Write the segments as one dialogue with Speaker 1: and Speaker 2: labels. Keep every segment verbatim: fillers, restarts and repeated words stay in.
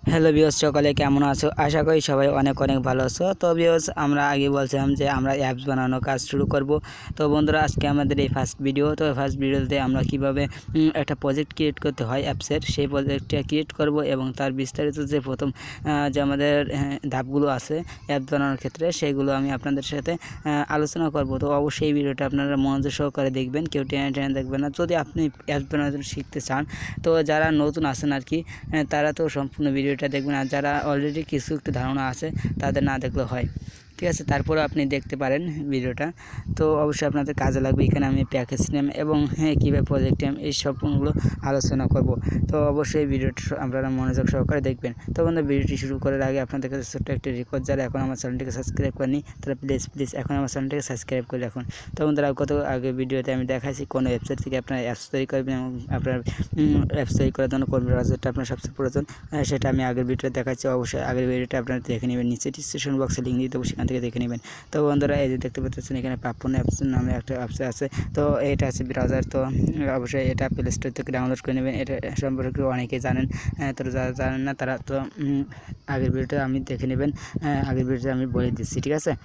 Speaker 1: Hello viewers, সকলে কেমন আছো? আশা করি সবাই অনেক অনেক ভালো আছো। তো ভিউয়ার্স, আমরা আগে বলছিলাম যে আমরা অ্যাপস বানানোর কাজ শুরু করব। তো বন্ধুরা, আজকে আমাদের এই ফার্স্ট ভিডিও। তো ফার্স্ট ভিডিওতে আমরা কিভাবে একটা প্রজেক্ট ক্রিয়েট করতে হয় অ্যাপসের, সেই প্রজেক্টটা ক্রিয়েট করব এবং তার বিস্তারিত যে প্রথম যে আমাদের ধাপগুলো আছে অ্যাপ বানানোর ক্ষেত্রে, সেগুলো আমি আপনাদের সাথে আলোচনা করব। তো অবশ্যই এই ভিডিওটা আপনারা মনোযোগ সহকারে দেখবেন, কেউ টেনে টেনে দেখবেন না। যদি আপনি অ্যাপস বানানো শিখতে চান, তো যারা নতুন আছেন আর কি, তারা তো সম্পূর্ণ ভিডিও এটা দেখবেন, আর যারা অলরেডি কিছু একটু ধারণা আছে তাদের না দেখলেও হয়, ঠিক আছে। তারপরে আপনি দেখতে পারেন ভিডিওটা। তো অবশ্যই আপনাদের কাজে লাগবে। এখানে আমি প্যাকেজ নেম এবং হ্যাঁ কীভাবে প্রজেক্ট নেম এই সবগুলো আলোচনা করব। তো অবশ্যই ভিডিওটি আপনারা মনোযোগ সহকারে দেখবেন। তো বন্ধু, ভিডিওটি শুরু করার আগে আপনাদের কাছে ছোট্ট একটি রিকোয়েস্ট, যারা এখন আমার চ্যানেলটিকে সাবস্ক্রাইব করেনি তারা প্লিজ প্লিজ এখন আমার চ্যানেলটিকে সাবস্ক্রাইব করে রাখুন। তো বন্ধুরা, কত আগে ভিডিওতে আমি দেখাইছি কোনো ওয়েবসাইট থেকে আপনারা অ্যাপস তৈরি করবেন এবং আপনার অ্যাপস তৈরি করার জন্য কোন ব্রাউজারটা আপনার সবচেয়ে প্রয়োজন, সেটা আমি আগের ভিডিওতে দেখাচ্ছি। অবশ্যই আগের ভিডিওটা আপনারা দেখে নেবেন, নিচে ডিসক্রিপশন বক্সে লিঙ্ক দিয়ে দেবো, সেখান থেকে দেখে নেবেন। তো বন্ধুরা, এই যে দেখতে পাচ্ছেন এখানে পাপন অ্যাপস নামে একটা অ্যাপস আছে। তো এটা আছে ব্রাউজার। তো অবশ্যই এটা প্লে স্টোর থেকে ডাউনলোড করে নেবেন। এটা সম্পর্কে অনেকেই জানেন, তো যারা জানেন না তারা তো আগের ভিডিওটা আমি দেখে নেবেন, আগের ভিডিওটা আমি বলে দিচ্ছি, ঠিক আছে।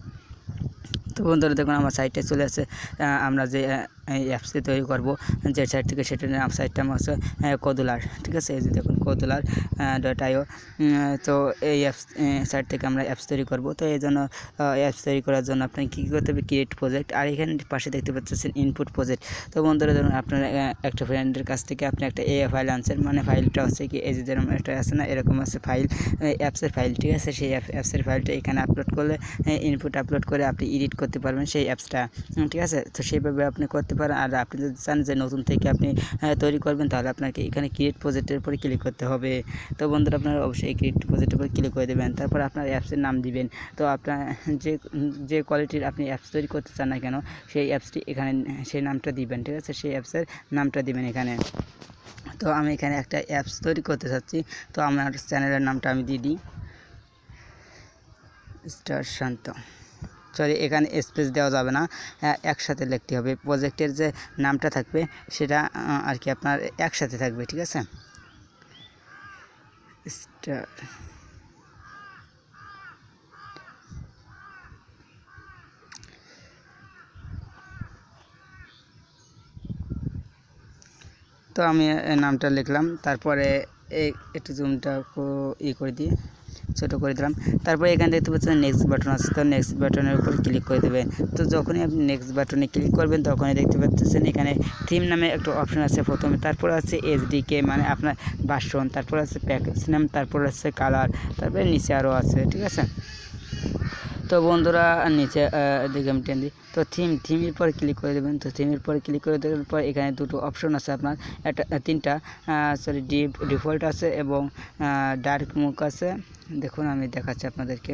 Speaker 1: তো বন্ধুরা, দেখুন আমার সাইটে চলে আসে। আমরা যে অ্যাপসটি তৈরি করব যে সাইট থেকে, সেটার নাম সাইটটা আমার হচ্ছে কদুলার, ঠিক আছে। এই যে দেখুন কদুলার ডট আইও। তো এই অ্যাপস সাইট থেকে আমরা অ্যাপস তৈরি করব। তো এই জন্য অ্যাপস তৈরি করার জন্য আপনাকে কী করতে হবে, ক্রিয়েট প্রজেক্ট, আর এখানে পাশে দেখতে পাচ্ছেন ইনপুট প্রজেক্ট। তো বন্ধুরা, ধরুন আপনার একটা ফ্রেন্ডের কাছ থেকে আপনি একটা এ ফাইল আনছেন, মানে ফাইলটা হচ্ছে কি এই যে যেরকম একটা আছে না, এরকম আছে ফাইল, অ্যাপসের ফাইল, ঠিক আছে। সেই অ্যাপসের ফাইলটা এখানে আপলোড করলে, ইনপুট আপলোড করে আপনি এডিট করতে পারবেন সেই অ্যাপসটা, ঠিক আছে। তো সেইভাবে আপনি করতে পারেন। আর আপনি যদি চান যে নতুন থেকে আপনি তৈরি করবেন, তাহলে আপনাকে এখানে ক্রিয়েট প্রজেক্টের উপরে ক্লিক করতে হবে। তো বন্ধুরা, আপনারা অবশ্যই ক্রিয়েট প্রজেক্টের উপরে ক্লিক করে দেবেন। তারপর আপনার অ্যাপসের নাম দিবেন। তো আপনার যে যে কোয়ালিটির আপনি অ্যাপস তৈরি করতে চান না কেন, সেই অ্যাপসটি এখানে সেই নামটা দিবেন, ঠিক আছে। সেই অ্যাপসের নামটা দিবেন এখানে। তো আমি এখানে একটা অ্যাপস তৈরি করতে চাচ্ছি, তো আমার চ্যানেলের নামটা আমি দিয়ে দিই স্টার শান্ত। সরি, এখানে স্পেস দেওয়া যাবে না, একসাথে লিখতে হবে। প্রজেক্টের যে নামটা থাকবে সেটা আর কি আপনার একসাথে থাকবে, ঠিক আছে। স্টার তো আমি নামটা লিখলাম। তারপরে এই একটু জুমটা ই করে দিই, ছোটো করে দিলাম। তারপরে এখানে দেখতে পাচ্ছেন নেক্সট বাটন আছে। তো নেক্সট বাটনের উপর ক্লিক করে দেবেন। তো যখনই আপনি নেক্সট বাটনে ক্লিক করবেন, তখনই দেখতে পাচ্ছেন এখানে থিম নামে একটা অপশন আছে প্রথমে। তারপর আছে এইচডিকে, মানে আপনার ভার্সন, তারপর আছে প্যাকেজ নাম, তারপর আছে কালার, তারপরে নিচে আরও আছে, ঠিক আছে। তো বন্ধুরা, নিচে দিকে আমি টেন দিই। তো থিম থিমের পরে ক্লিক করে দেবেন। তো থিমের পরে ক্লিক করে দেওয়ার পর এখানে দুটো অপশন আছে আপনার, একটা তিনটা সরি ডিপ ডিফল্ট আছে এবং ডার্ক মুক আছে। দেখুন আমি দেখাচ্ছি আপনাদেরকে।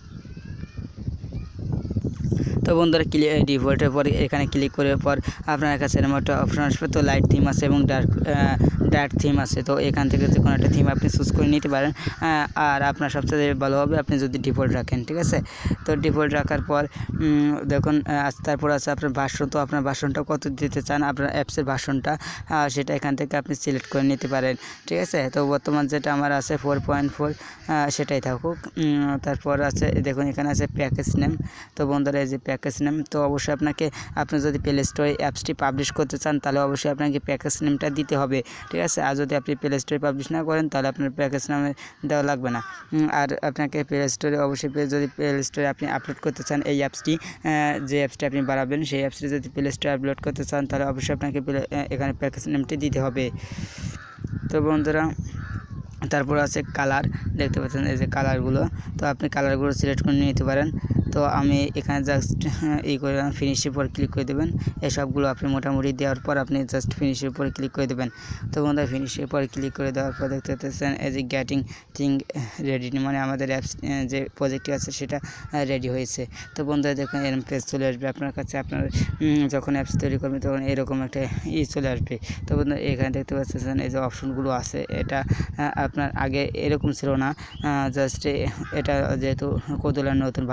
Speaker 1: তো বন্ধুরা, ক্লিক ডিফল্টের পর এখানে ক্লিক করার পর আপনার কাছে এরকম একটা অপশন আসবে। তো লাইট থিম আছে এবং ডার্ক ডার্ক থিম আছে। তো এখান থেকে যে কোনো একটা থিম আপনি চুজ করে নিতে পারেন, আর আপনার সবচেয়ে ভালো হবে আপনি যদি ডিফল্ট রাখেন, ঠিক আছে। তো ডিফল্ট রাখার পর দেখুন তারপর আছে আপনার ভার্সন। তো আপনার ভার্সনটা কত দিতে চান, আপনার অ্যাপসের ভার্সনটা, সেটা এখান থেকে আপনি সিলেক্ট করে নিতে পারেন, ঠিক আছে। তো বর্তমান যেটা আমার আছে ফোর পয়েন্ট ফোর সেটাই থাকুক। তারপর আছে দেখুন এখানে আছে প্যাকেজ নেম। তো বন্ধুরা, এই যে প্যাকেজ নেম, তো অবশ্যই আপনাকে আপনি যদি প্লে স্টোরে অ্যাপসটি পাবলিশ করতে চান, তাহলে অবশ্যই আপনাকে প্যাকেজ নেমটা দিতে হবে, ঠিক আছে। আর যদি আপনি প্লে স্টোরে পাবলিশ না করেন, তাহলে আপনার প্যাকেজ নামে দেওয়া লাগবে না। আর আপনাকে প্লে স্টোরে অবশ্যই যদি প্লে স্টোরে আপনি আপলোড করতে চান এই অ্যাপসটি, যে অ্যাপসটি আপনি বানাবেন সেই অ্যাপসটি যদি প্লে স্টোরে আপলোড করতে চান, তাহলে অবশ্যই আপনাকে এখানে প্যাকেজ নেমটি দিতে হবে। তো বন্ধুরা, তারপর আছে কালার, দেখতে পাচ্ছেন এই যে কালারগুলো। তো আপনি কালারগুলো সিলেক্ট করে নিতে পারেন। তো আমি এখানে জাস্ট ই করে ফিনিশের উপর ক্লিক করে দেবেন। এই সবগুলো আপনি মোটামুটি দেওয়ার পর আপনি জাস্ট ফিনিশের উপর ক্লিক করে দেবেন। তো বন্ধুরা, ফিনিশের উপর ক্লিক করে দেওয়ার পর দেখতে পাচ্ছেন এই যে গেটিং থিং রেডি, মানে আমাদের অ্যাপস যে প্রজেক্টটি আছে সেটা রেডি হয়েছে। তো বন্ধুরা, দেখুন এরকম পেজ চলে আসবে আপনার কাছে। আপনার যখন অ্যাপস তৈরি করবেন তখন এরকম একটা ই চলে আসবে। তো বন্ধুরা, এখানে দেখতে পাচ্ছেন এই যে অপশনগুলো আছে, এটা আপনার আগে এরকম ছিল না, জাস্ট এটা যেহেতু কদুলার নতুন ভার্সন দিচ্ছে,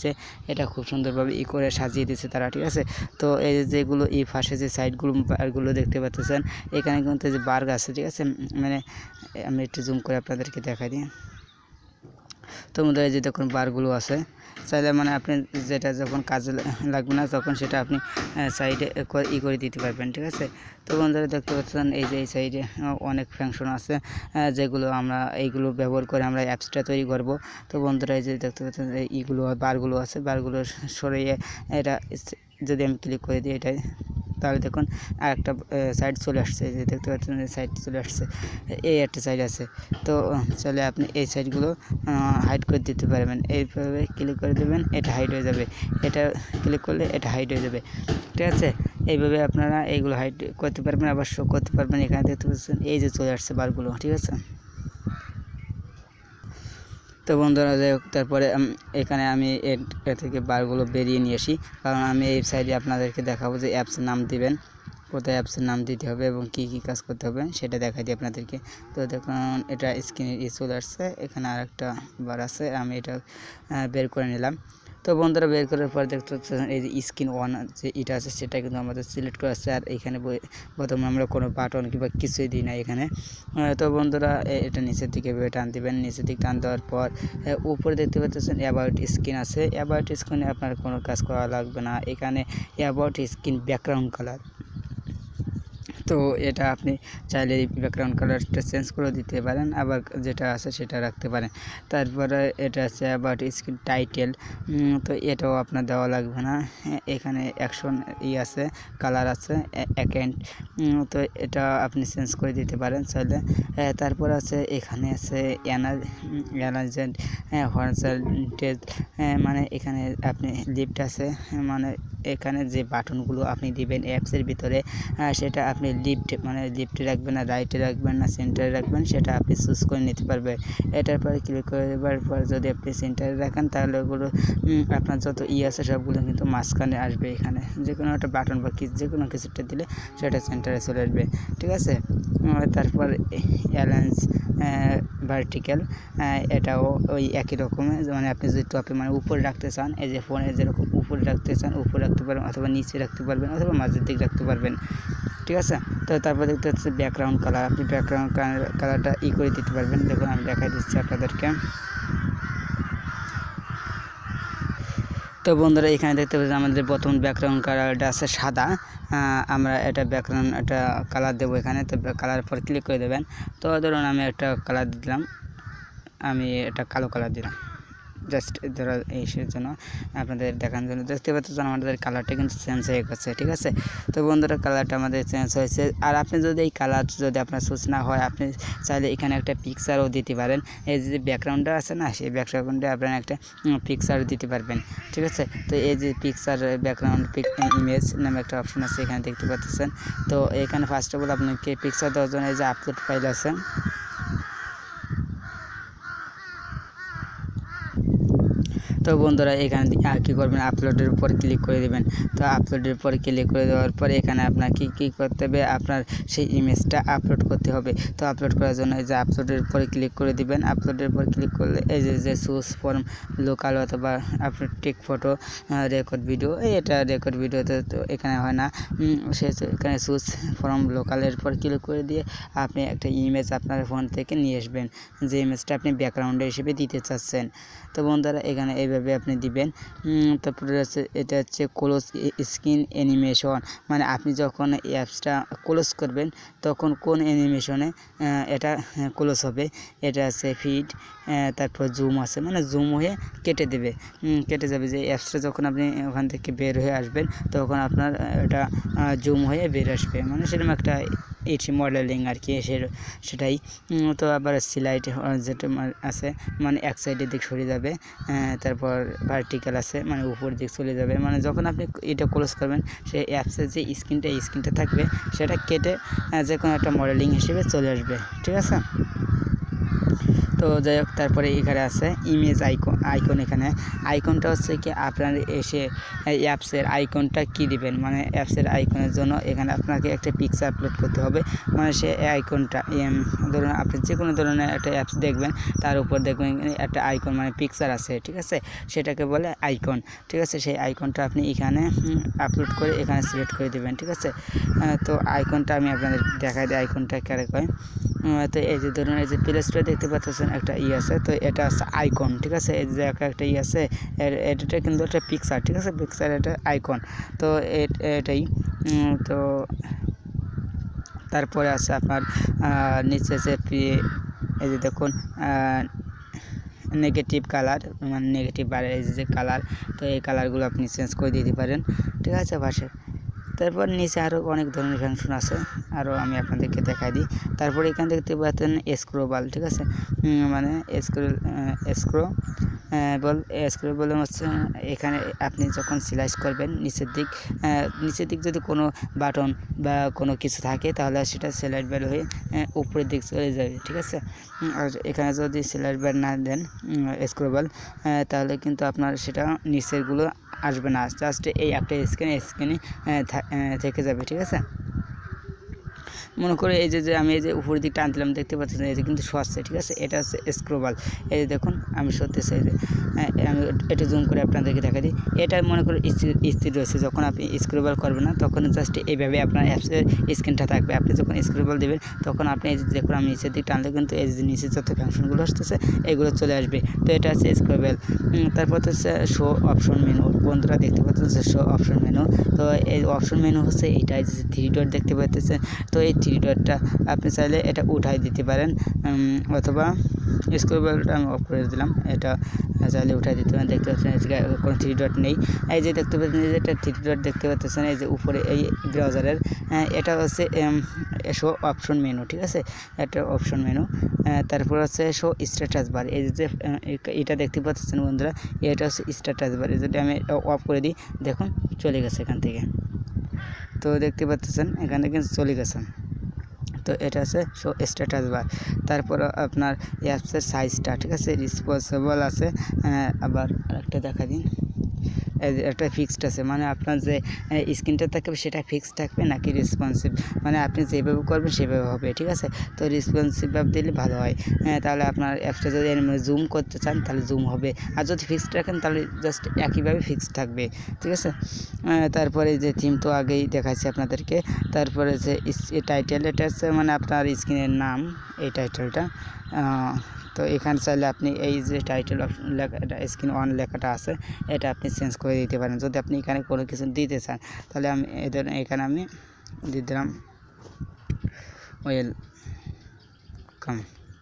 Speaker 1: আছে এটা খুব সুন্দরভাবে ই করে সাজিয়ে দিয়েছে তারা, ঠিক আছে। তো এই যেগুলো এই পাশে যে সাইডগুলো বারগুলো দেখতে পাচ্ছেন, এখানে কিন্তু যে বার্গ আছে, ঠিক আছে। মানে আমি একটু জুম করে আপনাদেরকে দেখাই দিই। তো বন্ধুরা এই যে দেখুন বারগুলো আছে, চাইলে মানে আপনি যেটা যখন কাজে লাগবে না তখন সেটা আপনি সাইডে ই করে দিতে পারবেন, ঠিক আছে। তো বন্ধুরা দেখতে পাচ্ছেন এই যে এই সাইডে অনেক ফাংশন আছে যেগুলো আমরা এইগুলো ব্যবহার করে আমরা অ্যাপসটা তৈরি করব। তো বন্ধুরা এই যে দেখতে পাচ্ছেন এইগুলো বারগুলো আছে, বারগুলো সরিয়ে এটা যদি আমি ক্লিক করে দিই এটাই, তাহলে দেখুন আর একটা সাইড চলে আসছে, যে দেখতে পাচ্ছেন সাইড চলে আসছে, এই একটা সাইড আছে। তো চলে আপনি এই সাইডগুলো হাইড করে দিতে পারবেন, এইভাবে ক্লিক করে দেবেন, এটা হাইড হয়ে যাবে, এটা ক্লিক করলে এটা হাইড হয়ে যাবে, ঠিক আছে। এইভাবে আপনারা এইগুলো হাইড করতে পারবেন, আবার শো করতে পারবেন। এখানে দেখতে পাচ্ছেন এই যে চলে আসছে বারগুলো, ঠিক আছে। তো বন্ধুরা যাই হোক, তারপরে এখানে আমি এ থেকে বারগুলো বেরিয়ে নিয়ে আসি, কারণ আমি এই সাইডে আপনাদেরকে দেখাবো যে অ্যাপসের নাম দিবেন, কোথায় অ্যাপসের নাম দিতে হবে এবং কী কী কাজ করতে হবে সেটা দেখাই দিই আপনাদেরকে। তো দেখুন এটা স্ক্রিনে চলে আসছে, এখানে আর একটা বার আছে, আমি এটা বের করে নিলাম। তো বন্ধুরা বের করার পর দেখতে পাচ্ছেন এই যে স্ক্রিন ওয়ান যে এটা আছে সেটা কিন্তু আমাদের সিলেক্ট করা আছে, আর এখানে প্রথমে আমরা কোনো বাটন কিংবা কিছুই দিই না এখানে। তো বন্ধুরা এটা নিচের দিকে টান দিবেন, নিচের দিকে টান দেওয়ার পর উপরে দেখতে পাচ্ছেন অ্যাবাউট স্ক্রিন আছে, অ্যাবাউট স্ক্রিনে আপনার কোনো কাজ করা লাগবে না, এখানে অ্যাবাউট স্ক্রিন ব্যাকগ্রাউন্ড কালার। তো এটা আপনি চাইলে ব্যাকগ্রাউন্ড কালারটা চেঞ্জ করে দিতে পারেন, আবার যেটা আছে সেটা রাখতে পারেন। তারপরে এটা আছে অ্যাবাউট স্ক্রিন টাইটেল, তো এটাও আপনার দেওয়া লাগবে না, এখানে অ্যাকশন ই আছে, কালার আছে, অ্যাকাউন্ট, তো এটা আপনি চেঞ্জ করে দিতে পারেন চাইলে। তারপর আছে এখানে আছে অ্যানাজেন্ট হরিজন্টাল, মানে এখানে আপনি লিফট আছে, মানে এখানে যে বাটনগুলো আপনি দিবেন অ্যাপসের ভিতরে সেটা আপনি লিফট মানে লিফটে রাখবেন না রাইটে রাখবেন না সেন্টারে রাখবেন সেটা আপনি চুজ করে নিতে পারবেন। এটার পরে ক্লিক করে দেওয়ার পর যদি আপনি সেন্টারে রাখেন তাহলে ওগুলো আপনার যত ই আছে সবগুলো কিন্তু মাঝখানে আসবে, এখানে যে কোনো একটা বাটন বা কি যে কোনো কিছুটা দিলে সেটা সেন্টারে চলে আসবে, ঠিক আছে। তারপর অ্যালায়েন্স ভার্টিক্যাল, এটাও ওই একই রকমের, মানে আপনি যদি টপে মানে উপরে রাখতে চান, এই যে ফোনে যেরকম উপরে রাখতে চান উপরে রাখতে পারবেন, অথবা নিচে রাখতে পারবেন, অথবা মাঝের দিকে রাখতে পারবেন, ঠিক আছে। তো তারপর দেখতে হচ্ছে ব্যাকগ্রাউন্ড কালার, আপনি ব্যাকগ্রাউন্ড কালারটা ই করে দিতে পারবেন। দেখুন আমি দেখাই দিচ্ছি আপনাদেরকে। তো বন্ধুরা এখানে দেখতে পাচ্ছেন আমাদের প্রথম ব্যাকগ্রাউন্ড কালারটা আছে সাদা, আমরা এটা ব্যাকগ্রাউন্ড একটা কালার দেবো এখানে। তো কালার পর ক্লিক করে দেবেন। তো ধরুন আমি একটা কালার দিলাম, আমি এটা কালো কালার দিলাম জাস্ট ধরো এইসের জন্য আপনাদের দেখানোর জন্য। দেখতে পাচ্ছেন আমাদের কালারটা কিন্তু চেঞ্জ হয়ে গেছে, ঠিক আছে। তো বন্ধুরা কালারটা আমাদের চেঞ্জ হয়েছে, আর আপনি যদি এই কালার যদি আপনার চুজ না হয় আপনি চাইলে এখানে একটা পিকচারও দিতে পারেন, এই যে ব্যাকগ্রাউন্ডটা আছে না সেই ব্যাকগ্রাউন্ডে আপনারা একটা পিকচারও দিতে পারবেন, ঠিক আছে। তো এই যে পিকচার ব্যাকগ্রাউন্ড পিক ইমেজ নামে একটা অপশন আছে এখানে দেখতে পাচ্ছেন। তো এখানে ফার্স্ট অফ অল আপনাকে পিকচার দেওয়ার জন্য এই যে আপলোড ফাইল আছে, তো বন্ধুরা এখানে কী করবেন আপলোডের উপর ক্লিক করে দেবেন। তো আপলোডের উপর ক্লিক করে দেওয়ার পরে এখানে আপনার কী কী করতে হবে, আপনার সেই ইমেজটা আপলোড করতে হবে। তো আপলোড করার জন্য এই যে আপলোডের উপরে ক্লিক করে দিবেন। আপলোডের উপর ক্লিক করলে এই যে যে চুজ ফর্ম লোকাল অথবা upload take photo record video, এই এটা রেকর্ড ভিডিওতে তো এখানে হয় না, সে এখানে চুজ ফর্ম লোকালের উপর ক্লিক করে দিয়ে আপনি একটা ইমেজ আপনার ফোন থেকে নিয়ে আসবেন, যে ইমেজটা আপনি ব্যাকগ্রাউন্ডে হিসেবে দিতে চাচ্ছেন। তো বন্ধুরা এখানে এইভাবে আপনি দিবেন। তারপরে আছে এটা হচ্ছে ক্লোজ স্ক্রিন অ্যানিমেশন, মানে আপনি যখন অ্যাপসটা ক্লোজ করবেন তখন কোন অ্যানিমেশনে এটা ক্লোজ হবে, এটা আছে ফিড, তারপর জুম আছে, মানে জুম হয়ে কেটে দেবে, কেটে যাবে, যে অ্যাপসটা যখন আপনি ওখান থেকে বের হয়ে আসবেন তখন আপনার এটা জুম হয়ে বের আসবে, মানে সেরকম একটা এটি মডেলিং আর কি সেটাই। তো আবার সিলাইট যেটা আছে মানে এক সাইডের দিক সরে যাবে, তারপর ভার্টিক্যাল আছে মানে উপর দিক চলে যাবে, মানে যখন আপনি এটা ক্লোজ করবেন সেই অ্যাপসের যে স্ক্রিনটা স্ক্রিনটা থাকবে সেটা কেটে যে কোনো একটা মডেলিং হিসেবে চলে আসবে, ঠিক আছে। তো যাই হোক, তারপরে এখানে আছে ইমেজ আইকন আইকন এখানে আইকনটা হচ্ছে কি আপনার এসে অ্যাপসের আইকনটা কি দিবেন, মানে অ্যাপসের আইকনের জন্য এখানে আপনাকে একটা পিকচার আপলোড করতে হবে। মানে সে আইকনটা ধরুন আপনি যে কোনো ধরনের একটা অ্যাপস দেখবেন, তার উপর দেখবেন একটা আইকন মানে পিকচার আছে, ঠিক আছে, সেটাকে বলে আইকন, ঠিক আছে। সেই আইকনটা আপনি এখানে আপলোড করে এখানে সিলেক্ট করে দেবেন, ঠিক আছে। তো আইকনটা আমি আপনাদের দেখাই দিই আইকনটা কারে কয়। তো এই যে ধরুন এই যে প্লে স্টোরে দেখতে পাচ্ছেন একটা ই আছে, তো এটা আছে আইকন, ঠিক আছে। এই যে একটা ই আছে, এটা কিন্তু একটা পিকচার, ঠিক আছে, পিকচার এটা আইকন, তো এটাই। তো তারপরে আছে আপনার নিচে যে এই যে দেখুন নেগেটিভ কালার, মানে নেগেটিভ আর এই যে কালার, তো এই কালারগুলো আপনি চেঞ্জ করে দিতে পারেন, ঠিক আছে পাশে। তারপর নিচে আরও অনেক ধরনের ফাংশন আছে, আরও আমি আপনাদেরকে দেখাই দিই। তারপরে এখানে দেখতে পাচ্ছেন স্ক্রোবাল, ঠিক আছে, মানে স্ক্রো স্ক্রো বল স্ক্রো বলে হচ্ছে এখানে আপনি যখন সিলাইস করবেন নিচের দিক নিচের দিক যদি কোনো বাটন বা কোনো কিছু থাকে তাহলে সেটা সিলাইড বার হয়ে উপরের দিক চলে যাবে, ঠিক আছে। আর এখানে যদি সিলাইড বার না দেন স্ক্রোবাল, তাহলে কিন্তু আপনার সেটা নিচেরগুলো আসবে না, জাস্ট এই একটা স্ক্রিনে স্ক্রিনে থেকে যাবে, ঠিক আছে। মনে করে এই যে যে আমি এই যে উপরের দিকটা আনলাম দেখতে পাচ্ছেন এই যে কিন্তু সরছে, ঠিক আছে, এটা হচ্ছে স্ক্রোবাল। এই যে দেখুন আমি সরতেছি, এই যে আমি একটু জুম করে আপনাদেরকে দেখা দিই। এটা মনে করে স্থির রয়েছে, যখন আপনি স্ক্রোবাল করবেন না তখন জাস্ট এইভাবে আপনার অ্যাপসের স্ক্রিনটা থাকবে। আপনি যখন স্ক্রোবাল দেবেন তখন আপনি এই যে দেখুন আমি নিচের দিক টানলে কিন্তু এই যে নিচের যত ফাংশনগুলো আসতেছে এগুলো চলে আসবে, তো এটা হচ্ছে স্ক্রোবাল। তারপর হচ্ছে শো অপশন মেনু, বন্ধুরা দেখতে পাচ্ছেন যে শো অপশন মেনু। তো এই অপশন মেনু হচ্ছে এইটাই যে থ্রি ডট দেখতে পাচ্ছেন, তো এই থ্রি ডটটা আপনি চাইলে এটা উঠাই দিতে পারেন, অথবা স্ক্রোবালটা আমি অফ করে দিলাম, এটা চাইলে উঠাই দিতে পারেন। দেখতে পাচ্ছেন কোনো থ্রি ডট নেই। এই যে দেখতে পাচ্ছেন যে একটা থ্রি ডট দেখতে পাচ্ছেন এই যে উপরে এই ব্রাউজারের, এটা হচ্ছে শো অপশন মেনু, ঠিক আছে, এটা অপশন মেনু। তারপর হচ্ছে শো স্ট্যাটাস বার, এই যে এটা দেখতে পাচ্ছেন বন্ধুরা, এটা হচ্ছে স্ট্যাটাস বার। যদি আমি অফ করে দিই দেখুন চলে গেছে এখান থেকে, তো দেখতে পাচ্ছেন এখানে কিন্তু চলে গেছে, তো এটা আছে শো স্ট্যাটাস বার। তারপর আপনার অ্যাপসের সাইজটা, ঠিক আছে, রেসপন্সিবল আছে, আবার আরেকটা দেখা দিন, একটা ফিক্সড আছে, মানে আপনার যে স্ক্রিনটা থাকবে সেটা ফিক্সড থাকবে নাকি রেসপন্সিভ, মানে আপনি যেভাবে করবেন সেভাবে হবে, ঠিক আছে। তো রেসপন্সিভ ভাবে দিলে ভালো হয়, তাহলে আপনার অ্যাপসটা যদি জুম করতে চান তাহলে জুম হবে, আর যদি ফিক্সড রাখেন তাহলে জাস্ট একইভাবে ফিক্সড থাকবে, ঠিক আছে। তারপরে যে থিম তো আগেই দেখাচ্ছি আপনাদেরকে। তারপরে যে টাইটেল, এটা হচ্ছে মানে আপনার স্ক্রিনের নাম, এই টাইটেলটা। তো এখানে চাইলে আপনি এই যে টাইটেল লেখাটা স্ক্রিন ওয়ান লেখাটা আছে এটা আপনি চেঞ্জ করে দিতে পারেন, যদি আপনি এখানে কোনো কিছু দিতে চান তাহলে আমি এদের এখানে আমি দিয়ে দিলাম ওয়েলকাম।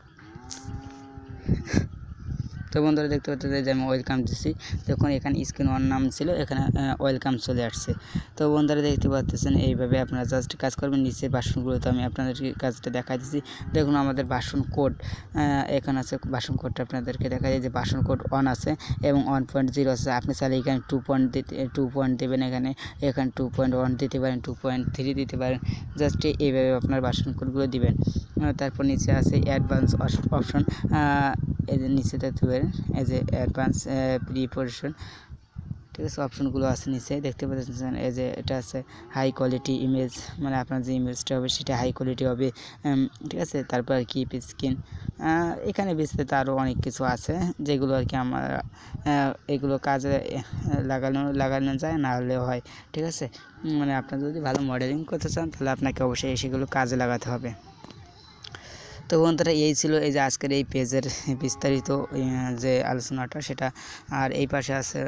Speaker 1: তো বন্ধুরা দেখতে পাচ্ছেন যে আমি ওয়েলকাম দিচ্ছি, দেখুন এখানে স্ক্রিন ওয়ান নাম ছিল, এখানে ওয়েলকাম চলে আসছে। তো বন্ধুরা দেখতে পাচ্ছেন এইভাবে আপনারা জাস্ট কাজ করবেন। নিচের ভাষণগুলোতে আমি আপনাদেরকে কাজটা দেখা দিচ্ছি। দেখুন আমাদের ভাষণ কোড এখানে আছে, ভাষণ কোডটা আপনাদেরকে দেখা যায় যে ভাষণ কোড ওয়ান আছে এবং ওয়ান পয়েন্ট জিরো আছে। আপনি চাইলে এখানে টু পয়েন্ট দিতে টু পয়েন্ট দেবেন, এখানে এখানে টু পয়েন্ট ওয়ান দিতে পারেন, টু পয়েন্ট থ্রি দিতে পারেন, জাস্ট এইভাবে আপনার ভাষণ কোডগুলো দিবেন। তারপর নিচে আছে অ্যাডভান্স অপশন, এই যে নিচে দেখতে পারেন এই যে অ্যাডভান্স প্রিপারেশন, ঠিক আছে, অপশনগুলো আছে নিচে দেখতে পাচ্ছেন। এই যে এটা আছে হাই কোয়ালিটি ইমেজ, মানে আপনার যে ইমেজটা হবে সেটা হাই কোয়ালিটি হবে, ঠিক আছে। তারপর কিপ স্ক্রিন, এখানে বিস্তারিত আরও অনেক কিছু আছে যেগুলো আর কি আমার এগুলো কাজে লাগানো লাগানো যায় না হলেও হয়, ঠিক আছে। মানে আপনার যদি ভালো মডেলিং করতে চান তাহলে আপনাকে অবশ্যই সেগুলো কাজে লাগাতে হবে। তো বন্ধুরা এই ছিল এই যে আজকের এই পেজের বিস্তারিত যে আলোচনাটা সেটা। আর এই পাশে আছে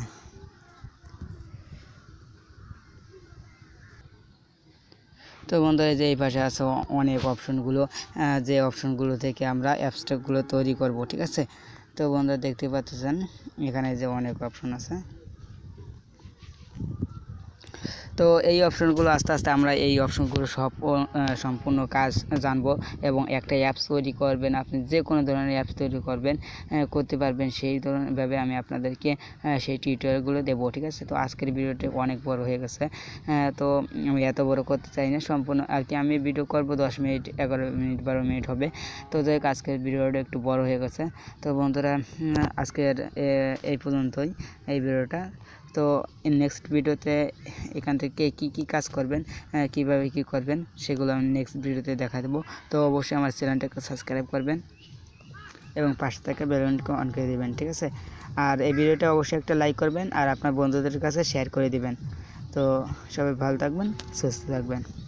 Speaker 1: তো বন্ধুরা যে এই পাশে আছে অনেক অপশনগুলো, যে অপশনগুলো থেকে আমরা অ্যাপসটাগুলো তৈরি করব, ঠিক আছে। তো বন্ধুরা দেখতে পাচ্ছেন এখানে যে অনেক অপশন আছে। তো এই অপশনগুলো আস্তে আস্তে আমরা এই অপশনগুলো সব সম্পূর্ণ কাজ জানবো এবং একটা অ্যাপস তৈরি করবেন, আপনি যে কোনো ধরনের অ্যাপস তৈরি করবেন করতে পারবেন সেই ধরনেরভাবে আমি আপনাদেরকে সেই টিউটোরিয়ালগুলো দেবো। ঠিক আছে, তো আজকের ভিডিওটি অনেক বড় হয়ে গেছে, তো আমি এত বড় করতে চাই না, সম্পূর্ণ আর কি আমি ভিডিও করব দশ মিনিট এগারো মিনিট বারো মিনিট হবে। তো যাই হোক আজকের ভিডিওটা একটু বড় হয়ে গেছে। তো বন্ধুরা আজকের এই পর্যন্তই এই ভিডিওটা। তো নেক্সট ভিডিওতে এখান থেকে কি কি কাজ করবেন, কিভাবে কি করবেন সেগুলো আমি নেক্সট ভিডিওতে দেখা দেবো। তো অবশ্যই আমার চ্যানেলটাকে সাবস্ক্রাইব করবেন এবং পাশে থেকে বেল আইকনটি অন করে দিবেন। ঠিক আছে, আর এই ভিডিওটা অবশ্যই একটা লাইক করবেন আর আপনার বন্ধুদের কাছে শেয়ার করে দিবেন। তো সবাই ভালো থাকবেন, সুস্থ থাকবেন।